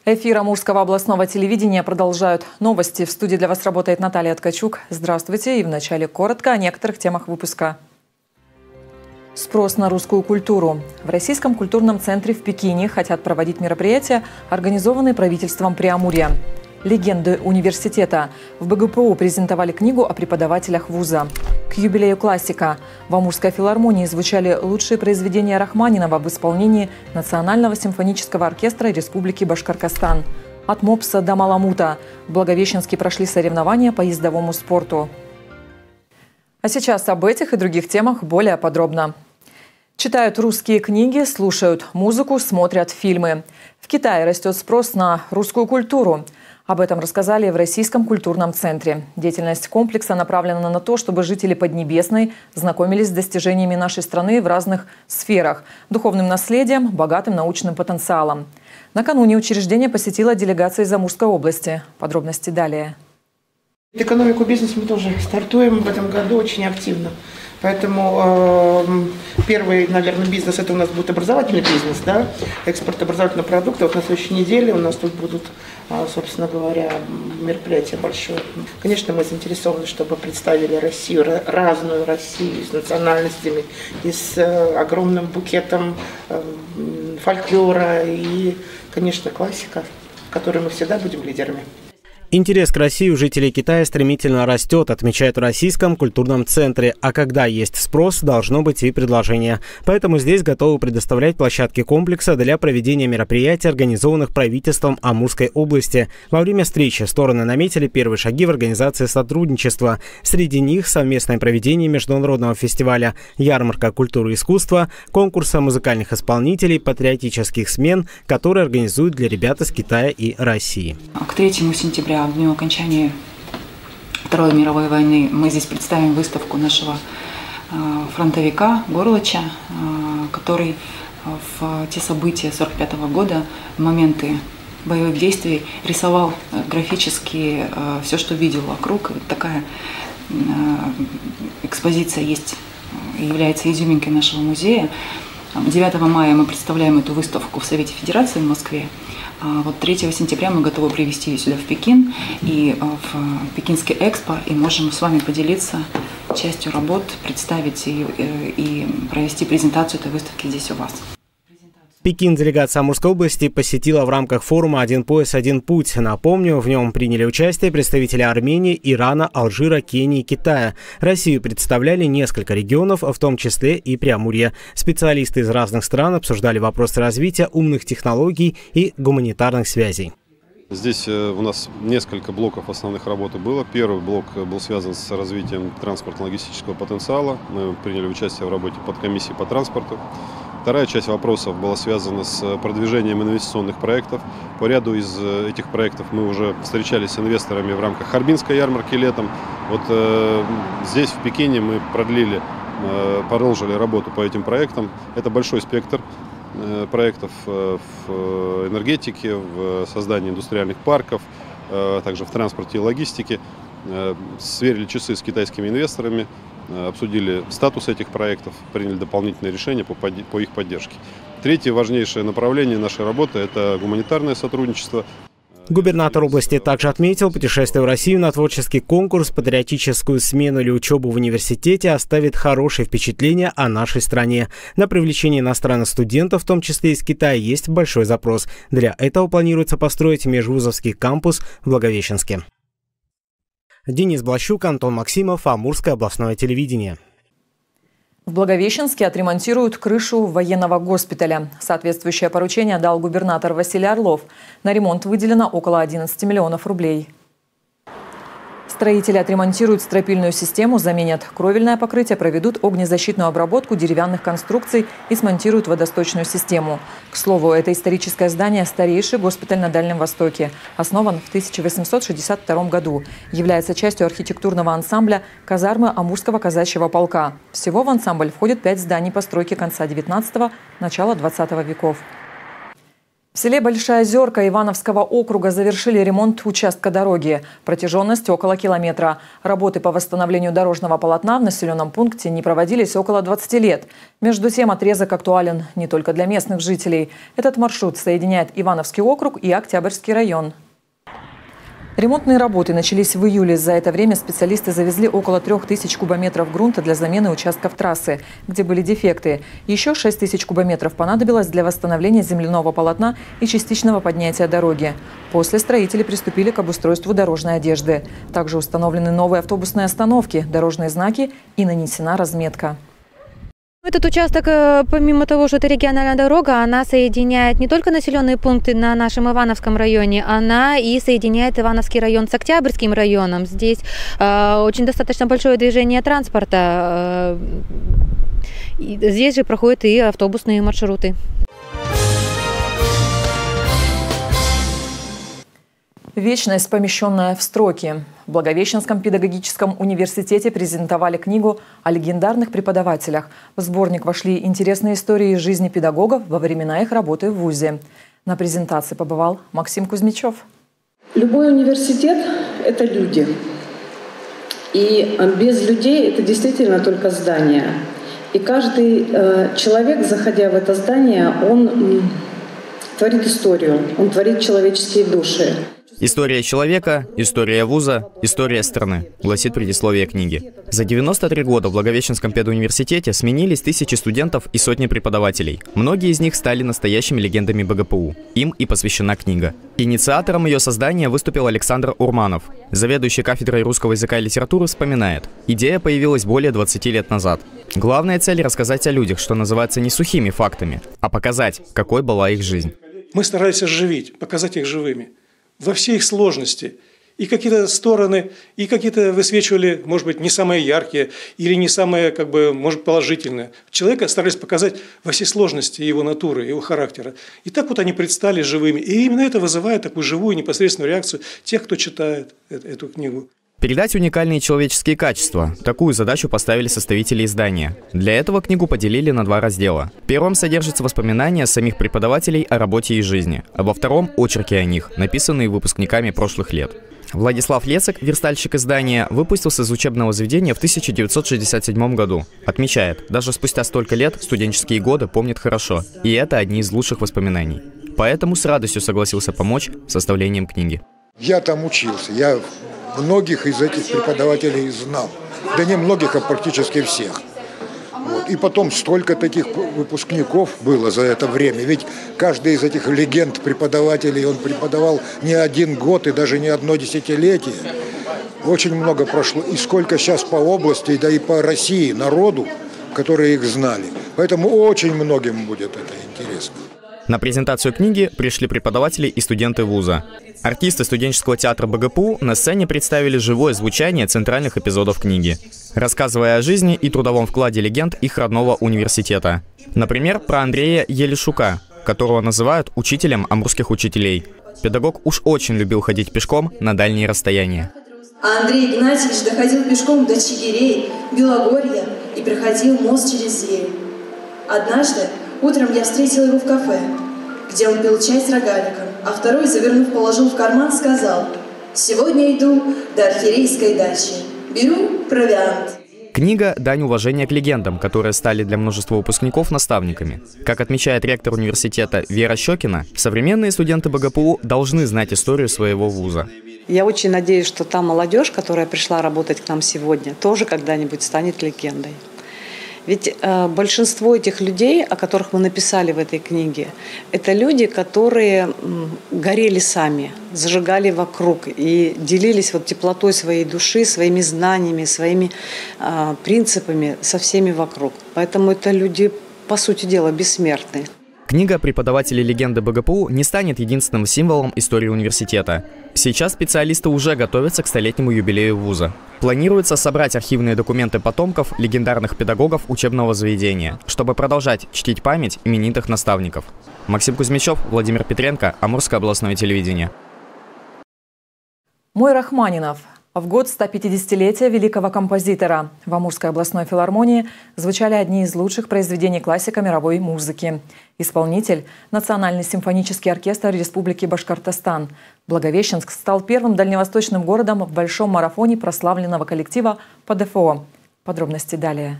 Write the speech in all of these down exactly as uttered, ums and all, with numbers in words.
Эфир Амурского областного телевидения продолжают новости. В студии для вас работает Наталья Ткачук. Здравствуйте. И вначале коротко о некоторых темах выпуска. Спрос на русскую культуру. В Российском культурном центре в Пекине хотят проводить мероприятия, организованные правительством Преамурья. Легенды университета. В БГПУ презентовали книгу о преподавателях вуза. К юбилею классика. В Амурской филармонии звучали лучшие произведения Рахманинова в исполнении Национального симфонического оркестра Республики Башкортостан. От Мопса до Маламута. В Благовещенске прошли соревнования по ездовому спорту. А сейчас об этих и других темах более подробно. Читают русские книги, слушают музыку, смотрят фильмы. В Китае растет спрос на русскую культуру. Об этом рассказали в Российском культурном центре. Деятельность комплекса направлена на то, чтобы жители Поднебесной знакомились с достижениями нашей страны в разных сферах – духовным наследием, богатым научным потенциалом. Накануне учреждение посетила делегация из Амурской области. Подробности далее. Экономику, бизнес мы тоже стартуем в этом году очень активно. Поэтому э, первый, наверное, бизнес – это у нас будет образовательный бизнес, да, экспорт образовательных продуктов. Вот на следующей неделе у нас тут будут, э, собственно говоря, мероприятия большое. Конечно, мы заинтересованы, чтобы представили Россию, разную Россию, с национальностями, и с э, огромным букетом э, фольклора и, конечно, классика, в которой мы всегда будем лидерами. Интерес к России у жителей Китая стремительно растет, отмечают в Российском культурном центре. А когда есть спрос, должно быть и предложение. Поэтому здесь готовы предоставлять площадки комплекса для проведения мероприятий, организованных правительством Амурской области. Во время встречи стороны наметили первые шаги в организации сотрудничества. Среди них совместное проведение международного фестиваля «Ярмарка культуры и искусства», конкурса музыкальных исполнителей, патриотических смен, которые организуют для ребят из Китая и России. К третьему сентября, в дню окончания Второй мировой войны, мы здесь представим выставку нашего фронтовика Горлыча, который в те события сорок пятого года, в моменты боевых действий, рисовал графически все, что видел вокруг. Такая экспозиция есть, является изюминкой нашего музея. девятого мая мы представляем эту выставку в Совете Федерации в Москве. А вот третьего сентября мы готовы привезти ее сюда в Пекин и в Пекинский экспо, и можем с вами поделиться частью работ, представить и, и провести презентацию этой выставки здесь у вас. Пекин делегация Амурской области посетила в рамках форума «Один пояс, один путь». Напомню, в нем приняли участие представители Армении, Ирана, Алжира, Кении и Китая. Россию представляли несколько регионов, в том числе и Преамурье. Специалисты из разных стран обсуждали вопросы развития умных технологий и гуманитарных связей. Здесь у нас несколько блоков основных работы было. Первый блок был связан с развитием транспортно-логистического потенциала. Мы приняли участие в работе подкомиссии по транспорту. Вторая часть вопросов была связана с продвижением инвестиционных проектов. По ряду из этих проектов мы уже встречались с инвесторами в рамках Харбинской ярмарки летом. Вот э, здесь, в Пекине, мы продлили, э, продолжили работу по этим проектам. Это большой спектр э, проектов э, в энергетике, в создании индустриальных парков, э, также в транспорте и логистике. Э, сверили часы с китайскими инвесторами, обсудили статус этих проектов, приняли дополнительные решения по, по их поддержке. Третье важнейшее направление нашей работы – это гуманитарное сотрудничество. Губернатор области также отметил, путешествие в Россию на творческий конкурс, патриотическую смену или учебу в университете оставит хорошее впечатление о нашей стране. На привлечение иностранных студентов, в том числе из Китая, есть большой запрос. Для этого планируется построить межвузовский кампус в Благовещенске. Денис Блащук, Антон Максимов, Амурское областное телевидение. В Благовещенске отремонтируют крышу военного госпиталя. Соответствующее поручение дал губернатор Василий Орлов. На ремонт выделено около одиннадцати миллионов рублей. Строители отремонтируют стропильную систему, заменят кровельное покрытие, проведут огнезащитную обработку деревянных конструкций и смонтируют водосточную систему. К слову, это историческое здание – старейший госпиталь на Дальнем Востоке. Основан в тысяча восемьсот шестьдесят втором году. Является частью архитектурного ансамбля казармы Амурского казачьего полка. Всего в ансамбль входит пять зданий постройки конца девятнадцатого – начала двадцатого веков. В селе Большая Озерка Ивановского округа завершили ремонт участка дороги. Протяженность около километра. Работы по восстановлению дорожного полотна в населенном пункте не проводились около двадцати лет. Между тем, отрезок актуален не только для местных жителей. Этот маршрут соединяет Ивановский округ и Октябрьский район. Ремонтные работы начались в июле. За это время специалисты завезли около трех тысяч кубометров грунта для замены участков трассы, где были дефекты. Еще шесть тысяч кубометров понадобилось для восстановления земляного полотна и частичного поднятия дороги. После строители приступили к обустройству дорожной одежды. Также установлены новые автобусные остановки, дорожные знаки и нанесена разметка. Этот участок, помимо того, что это региональная дорога, она соединяет не только населенные пункты на нашем Ивановском районе, она и соединяет Ивановский район с Октябрьским районом. Здесь э, очень достаточно большое движение транспорта. Э, здесь же проходят и автобусные маршруты. Вечность, помещенная в строки. В Благовещенском педагогическом университете презентовали книгу о легендарных преподавателях. В сборник вошли интересные истории из жизни педагогов во времена их работы в вузе. На презентации побывал Максим Кузьмичев. Любой университет – это люди. И без людей это действительно только здание. И каждый э, человек, заходя в это здание, он м, творит историю, он творит человеческие души. История человека, история вуза, история страны, гласит предисловие книги. За девяносто три года в Благовещенском педуниверситете сменились тысячи студентов и сотни преподавателей. Многие из них стали настоящими легендами БГПУ. Им и посвящена книга. Инициатором ее создания выступил Александр Урманов. Заведующий кафедрой русского языка и литературы вспоминает: идея появилась более двадцати лет назад. Главная цель – рассказать о людях, что называется, не сухими фактами, а показать, какой была их жизнь. Мы старались оживить, показать их живыми. Во всей их сложности. И какие-то стороны, и какие-то высвечивали, может быть, не самые яркие, или не самые, как бы, может, положительные. Человека старались показать во всей сложности его натуры, его характера. И так вот они предстали живыми. И именно это вызывает такую живую, непосредственную реакцию тех, кто читает эту книгу. Передать уникальные человеческие качества. Такую задачу поставили составители издания. Для этого книгу поделили на два раздела. В первом содержатся воспоминания самих преподавателей о работе и жизни, а во втором – очерки о них, написанные выпускниками прошлых лет. Владислав Лецик, верстальщик издания, выпустился из учебного заведения в тысяча девятьсот шестьдесят седьмом году. Отмечает, даже спустя столько лет студенческие годы помнит хорошо, и это одни из лучших воспоминаний. Поэтому с радостью согласился помочь с составлением книги. Я там учился, я многих из этих преподавателей знал. Да не многих, а практически всех. Вот. И потом столько таких выпускников было за это время. Ведь каждый из этих легенд преподавателей, он преподавал не один год и даже не одно десятилетие. Очень много прошло. И сколько сейчас по области, да и по России народу, которые их знали. Поэтому очень многим будет это интересно. На презентацию книги пришли преподаватели и студенты вуза. Артисты студенческого театра БГПУ на сцене представили живое звучание центральных эпизодов книги, рассказывая о жизни и трудовом вкладе легенд их родного университета. Например, про Андрея Елишука, которого называют учителем амурских учителей. Педагог уж очень любил ходить пешком на дальние расстояния. А Андрей Игнатьевич доходил пешком до Чигирей, Белогорья и проходил мост через Зверь. Однажды утром я встретила его в кафе, где он пил чай с рогаликом, а второй, завернув, положил в карман, сказал: «Сегодня иду до архиерейской дачи. Беру провиант». Книга – дань уважения к легендам, которые стали для множества выпускников наставниками. Как отмечает ректор университета Вера Щекина, современные студенты БГПУ должны знать историю своего вуза. Я очень надеюсь, что та молодежь, которая пришла работать к нам сегодня, тоже когда-нибудь станет легендой. Ведь э, большинство этих людей, о которых мы написали в этой книге, это люди, которые м, горели сами, зажигали вокруг и делились вот теплотой своей души, своими знаниями, своими э, принципами со всеми вокруг. Поэтому это люди, по сути дела, бессмертные. Книга «Преподаватели легенды БГПУ» не станет единственным символом истории университета. Сейчас специалисты уже готовятся к столетнему юбилею вуза. Планируется собрать архивные документы потомков легендарных педагогов учебного заведения, чтобы продолжать чтить память именитых наставников. Максим Кузьмичев, Владимир Петренко, Амурское областное телевидение. Мой Рахманинов. В год стопятидесятилетия великого композитора в Амурской областной филармонии звучали одни из лучших произведений классика мировой музыки. Исполнитель – Национальный симфонический оркестр Республики Башкортостан. Благовещенск стал первым дальневосточным городом в большом марафоне прославленного коллектива ПДФО. Подробности далее.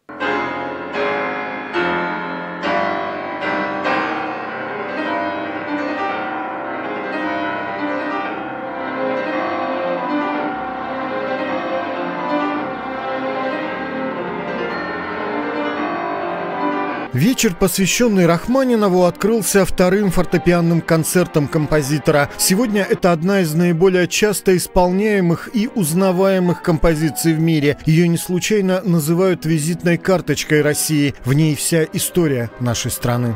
Вечер, посвященный Рахманинову, открылся вторым фортепианным концертом композитора. Сегодня это одна из наиболее часто исполняемых и узнаваемых композиций в мире. Ее не случайно называют визитной карточкой России. В ней вся история нашей страны.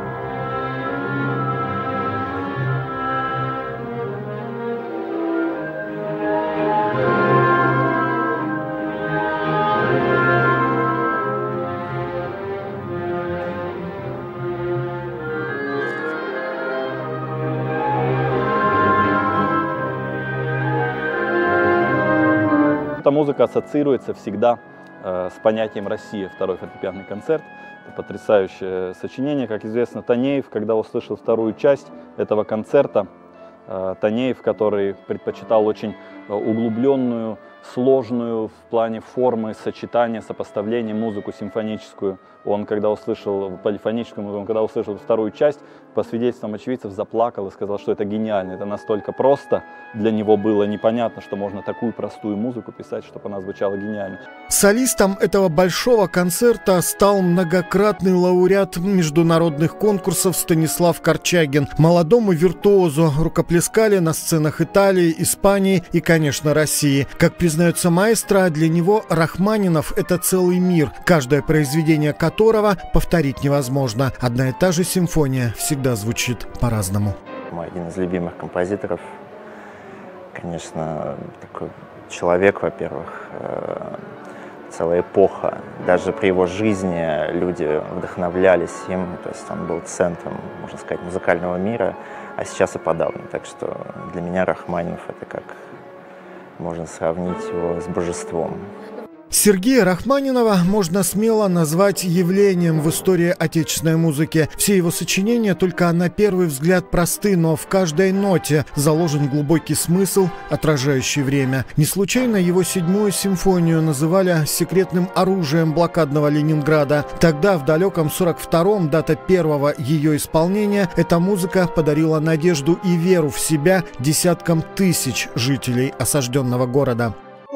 Эта музыка ассоциируется всегда э, с понятием «Россия», второй фортепианный концерт. Это потрясающее сочинение. Как известно, Танеев, когда услышал вторую часть этого концерта, э, Танеев, который предпочитал очень углубленную, сложную в плане формы, сочетания, сопоставления музыку симфоническую, он, когда услышал полифоническую, он, когда услышал вторую часть, по свидетельствам очевидцев, заплакал и сказал, что это гениально. Это настолько просто для него было, непонятно, что можно такую простую музыку писать, чтобы она звучала гениально. Солистом этого большого концерта стал многократный лауреат международных конкурсов Станислав Корчагин. Молодому виртуозу рукоплескали на сценах Италии, Испании и, конечно, России. Как признается маэстро, для него Рахманинов – это целый мир, каждое произведение которого повторить невозможно. Одна и та же симфония всегда звучит по-разному. Мой один из любимых композиторов, конечно, такой человек, во-первых, целая эпоха. Даже при его жизни люди вдохновлялись им, то есть он был центром, можно сказать, музыкального мира, а сейчас и подавно. Так что для меня Рахманинов — это как можно сравнить его с божеством. Сергея Рахманинова можно смело назвать явлением в истории отечественной музыки. Все его сочинения только на первый взгляд просты, но в каждой ноте заложен глубокий смысл, отражающий время. Не случайно его седьмую симфонию называли секретным оружием блокадного Ленинграда. Тогда, в далеком сорок втором, дата первого ее исполнения, эта музыка подарила надежду и веру в себя десяткам тысяч жителей осажденного города.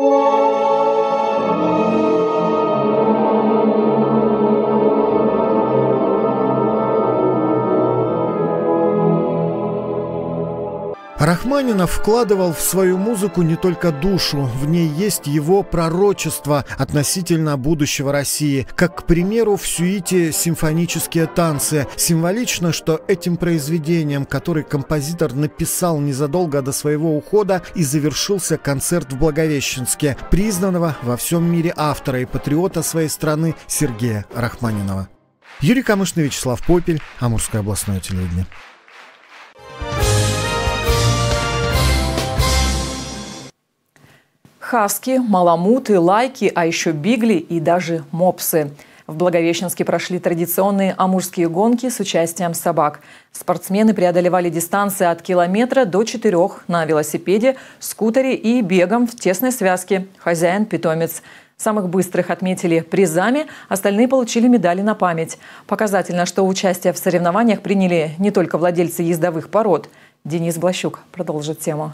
Рахманинов вкладывал в свою музыку не только душу, в ней есть его пророчество относительно будущего России. Как, к примеру, в сюите «Симфонические танцы». Символично, что этим произведением, который композитор написал незадолго до своего ухода, и завершился концерт в Благовещенске, признанного во всем мире автора и патриота своей страны Сергея Рахманинова. Юрий Камышный, Вячеслав Попель, Амурское областное телевидение. Хаски, маламуты, лайки, а еще бигли и даже мопсы. В Благовещенске прошли традиционные амурские гонки с участием собак. Спортсмены преодолевали дистанции от километра до четырех на велосипеде, скутере и бегом в тесной связке хозяин-питомец. Самых быстрых отметили призами, остальные получили медали на память. Показательно, что участие в соревнованиях приняли не только владельцы ездовых пород. Денис Блащук продолжит тему.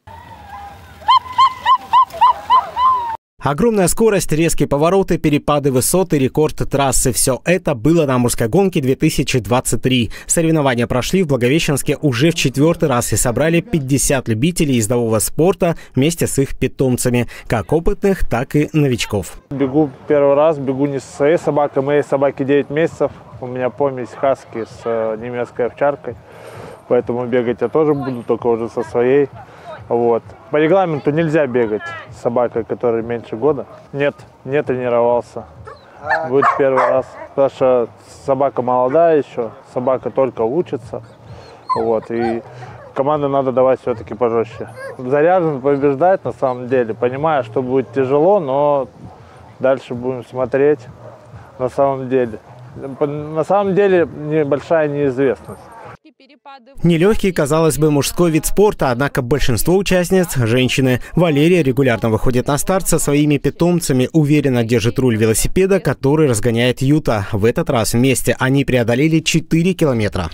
Огромная скорость, резкие повороты, перепады высоты, рекорд трассы – все это было на Амурской гонке две тысячи двадцать три. Соревнования прошли в Благовещенске уже в четвертый раз и собрали пятьдесят любителей ездового спорта вместе с их питомцами, как опытных, так и новичков. Бегу первый раз, бегу не со своей собакой, моей собаке девять месяцев. У меня помесь хаски с немецкой овчаркой, поэтому бегать я тоже буду, только уже со своей. Вот. По регламенту нельзя бегать с собакой, которой меньше года. Нет, не тренировался. Будет первый раз. Потому что собака молодая еще, собака только учится. Вот. И команды надо давать все-таки пожестче. Заряжен побеждать на самом деле, понимая, что будет тяжело, но дальше будем смотреть на самом деле. На самом деле небольшая неизвестность. Нелегкий, казалось бы, мужской вид спорта, однако большинство участниц – женщины. Валерия регулярно выходит на старт со своими питомцами, уверенно держит руль велосипеда, который разгоняет Юта. В этот раз вместе они преодолели четыре километра.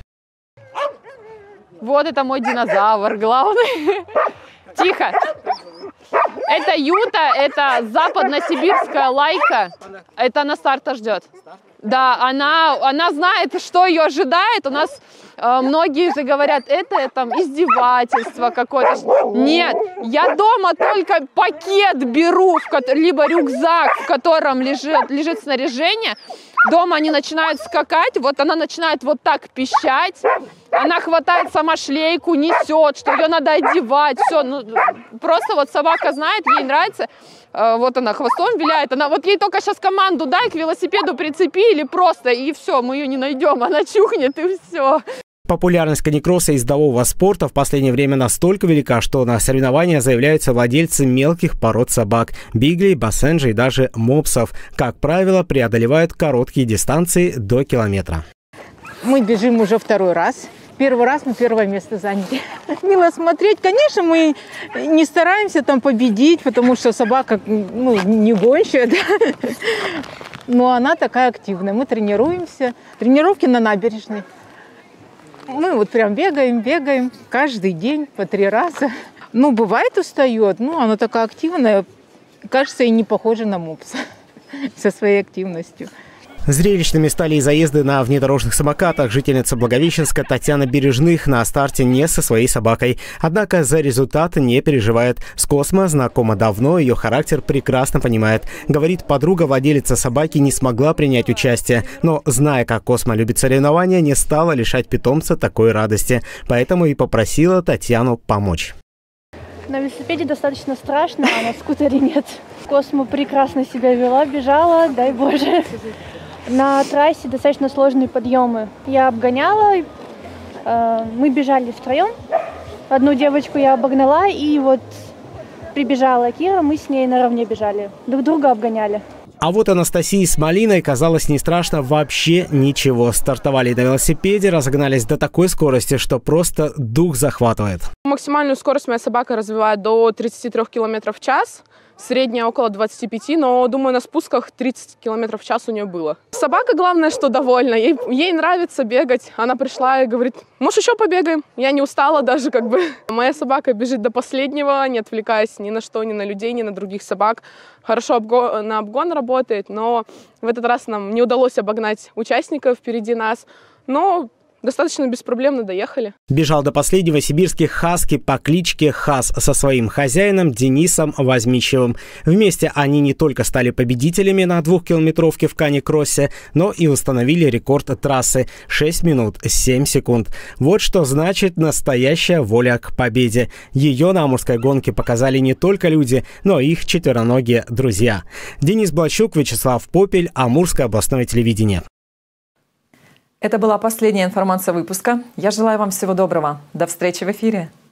Вот это мой динозавр главный. Тихо. Это Юта, это западно-сибирская лайка. Это на старта ждет. Да, она, она знает, что ее ожидает. У нас э, многие же говорят, это там издевательство какое-то. Нет, я дома только пакет беру, в ко- либо рюкзак, в котором лежит, лежит снаряжение. Дома они начинают скакать, вот она начинает вот так пищать. Она хватает сама шлейку, несет, что ее надо одевать. Все, ну, просто вот собака знает, ей нравится. Вот она хвостом виляет, она вот ей только сейчас команду дай, к велосипеду прицепи или просто, и все, мы ее не найдем, она чухнет и все. Популярность каникросса и ездового спорта в последнее время настолько велика, что на соревнования заявляются владельцы мелких пород собак – биглей, бассенджей и даже мопсов. Как правило, преодолевают короткие дистанции до километра. Мы бежим уже второй раз. Первый раз мы первое место заняли. Мило смотреть. Конечно, мы не стараемся там победить, потому что собака, ну, не гонщая, да? Но она такая активная. Мы тренируемся. Тренировки на набережной. Мы вот прям бегаем, бегаем каждый день по три раза. Ну, бывает устает, но она такая активная. Кажется, и не похожа на мопса со своей активностью. Зрелищными стали и заезды на внедорожных самокатах. Жительница Благовещенска Татьяна Бережных на старте не со своей собакой. Однако за результаты не переживает. С Космо знакома давно, ее характер прекрасно понимает. Говорит, подруга владелица собаки не смогла принять участие. Но, зная, как Космо любит соревнования, не стала лишать питомца такой радости. Поэтому и попросила Татьяну помочь. На велосипеде достаточно страшно, а на скутере нет. Космо прекрасно себя вела, бежала, дай Боже. На трассе достаточно сложные подъемы. Я обгоняла, э, мы бежали втроем. Одну девочку я обогнала, и вот прибежала Кира, мы с ней наравне бежали. Друг друга обгоняли. А вот Анастасии с Малиной казалось не страшно вообще ничего. Стартовали на велосипеде, разогнались до такой скорости, что просто дух захватывает. Максимальную скорость моя собака развивает до тридцати трёх километров в час. Средняя около двадцати пяти, но, думаю, на спусках тридцать километров в час у нее было. Собака, главное, что довольна. Ей, ей нравится бегать. Она пришла и говорит, может, еще побегаем? Я не устала даже, как бы. Моя собака бежит до последнего, не отвлекаясь ни на что, ни на людей, ни на других собак. Хорошо обго- на обгон работает, но в этот раз нам не удалось обогнать участников впереди нас. Но достаточно беспроблемно доехали. Бежал до последнего сибирский хаски по кличке Хас со своим хозяином Денисом Возмичевым. Вместе они не только стали победителями на двухкилометровке в каникроссе, но и установили рекорд трассы – шесть минут семь секунд. Вот что значит настоящая воля к победе. Ее на амурской гонке показали не только люди, но и их четвероногие друзья. Денис Блащук, Вячеслав Попель, Амурское областное телевидение. Это была последняя информация выпуска. Я желаю вам всего доброго. До встречи в эфире.